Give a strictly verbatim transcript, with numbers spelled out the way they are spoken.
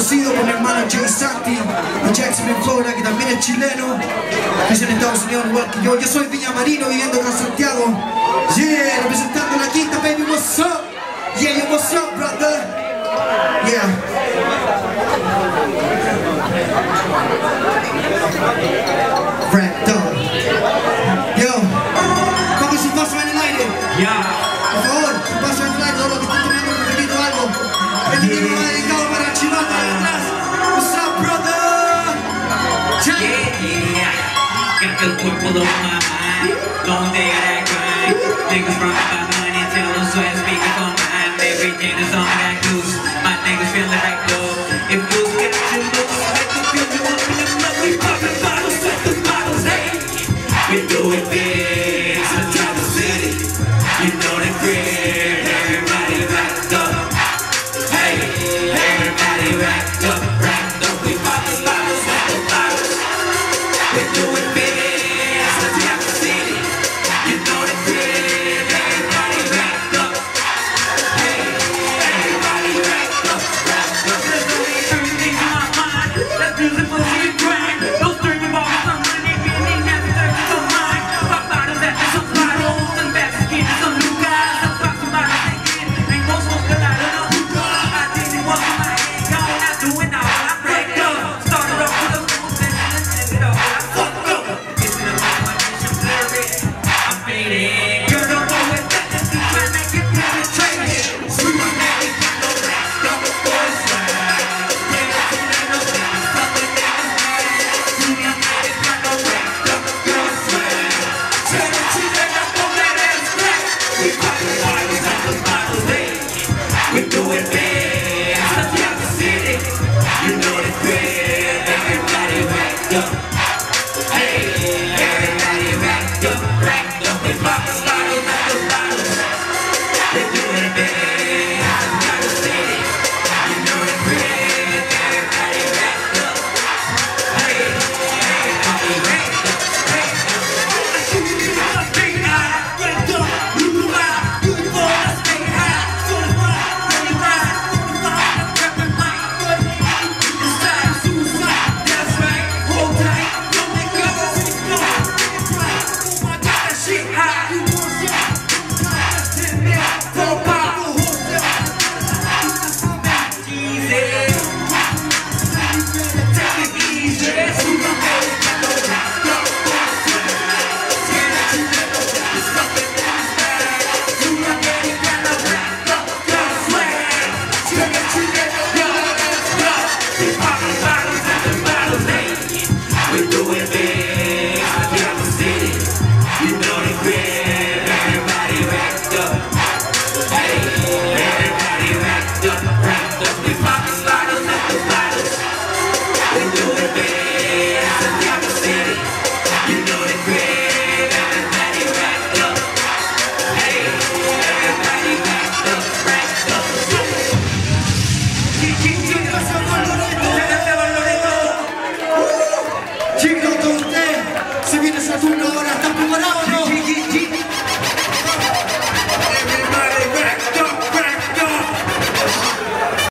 Conocido por mi hermano Jay Santi de Jacksonville, Florida, que también es chileno, que es en Estados Unidos igual que yo. Yo soy viñamarino viviendo acá en Santiago. Yeah, representando la quinta, baby, what's up? Yeah, yo, what's up, brother? Yeah. Racked up. Yo, pongan sus vasos en el aire. Yeah. Por favor, sus vasos en el aire, todos los que están tomando un poquito algo. Este tema va dedicado para el chivato de atrás. What's up, brother? Yeah, yeah. Got the cuerpo de mamá, donde era grind. Niggas run by money, tell them sweat, speaking for mine. Everything is on that goose. My niggas feeling like dope. If goose got you loose, let the feel you up in the mud. We poppin' bottles, set the bottles, hey. We do it big, Santiago City. You know the grid, everybody racked up. Hey, everybody racked up, racked up. We poppin' bottles, set the bottles. We do it big, Santiago City. You know the grid, everybody racked up. Hey, everybody racked up, racked up. There's only certain things in my mind. That's beautiful to your grind. Those dirty balls, some money, meaning that's dirty to mine. Pop bottles after some bottles, and back again to some new guys. Some pop some bottles again, ain't no smoke that I don't know. I didn't want my head gone, I do it now. I break up, started off with a smooth and ended it all. I fucked up. It's in the mic, my vision blurry. I'm fading. Girl, don't know it, that just keep trying to get penetrated. Sweet my neck, it's got no racked up, boys, swag. Yeah, that's a man of that. Something that is mad. Sweet my neck, it's got no racked up, boys, swag. Tell the cheese that I don't let ass crack. We poppin' bottles at the bottles, hey. We do it big, Santiago City. You know the grid.